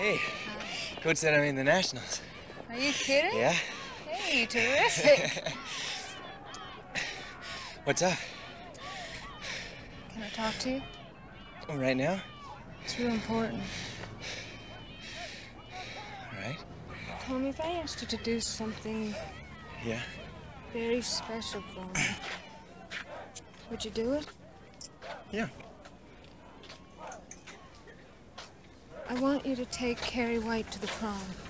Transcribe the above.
Hey, Coach said I made the Nationals. Are you kidding? Yeah. Hey, terrific. What's up? Can I talk to you? Right now? It's real important. All right. Tell me, if I asked you to do something Yeah. very special for me, would you do it? Yeah. I want you to take Carrie White to the prom.